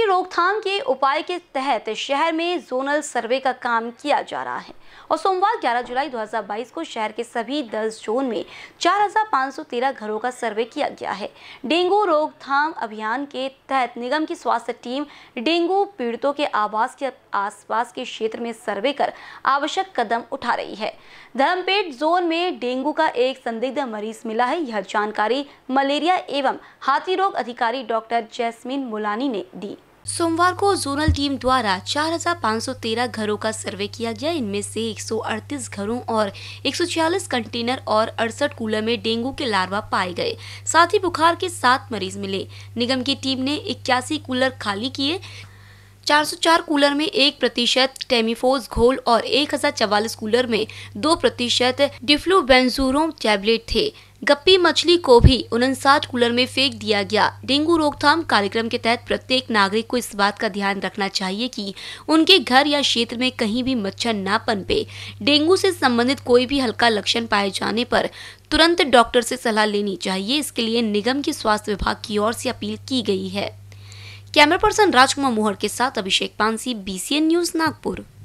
रोकथाम के उपाय के तहत शहर में जोनल सर्वे का काम किया जा रहा है और सोमवार 11 जुलाई 2022 को शहर के सभी 10 जोन में 4513 घरों का सर्वे किया गया है। डेंगू रोकथाम अभियान के तहत निगम की स्वास्थ्य टीम डेंगू पीड़ितों के आवास के आसपास के क्षेत्र में सर्वे कर आवश्यक कदम उठा रही है। धर्मपेट जोन में डेंगू का एक संदिग्ध मरीज मिला है। यह जानकारी मलेरिया एवं हाथी रोग अधिकारी डॉक्टर जैस्मीन मुलानी ने दी। सोमवार को जोनल टीम द्वारा 4513 घरों का सर्वे किया गया। इनमें से 138 घरों और 146 कंटेनर और 68 कूलर में डेंगू के लार्वा पाए गए। साथ ही बुखार के 7 मरीज मिले। निगम की टीम ने 81 कूलर खाली किए। 404 कूलर में 1% टेमीफोस घोल और 1044 कूलर में 2% डिफ्लूबेंजुरोन टैबलेट थे। गप्पी मछली को भी 59 कूलर में फेंक दिया गया। डेंगू रोकथाम कार्यक्रम के तहत प्रत्येक नागरिक को इस बात का ध्यान रखना चाहिए कि उनके घर या क्षेत्र में कहीं भी मच्छर न पनपे। डेंगू से संबंधित कोई भी हल्का लक्षण पाए जाने पर तुरंत डॉक्टर से सलाह लेनी चाहिए। इसके लिए निगम के स्वास्थ्य विभाग की ओर से अपील की गई है। कैमरा पर्सन राजकुमार मोहर के साथ अभिषेक पानसी, BCN न्यूज, नागपुर।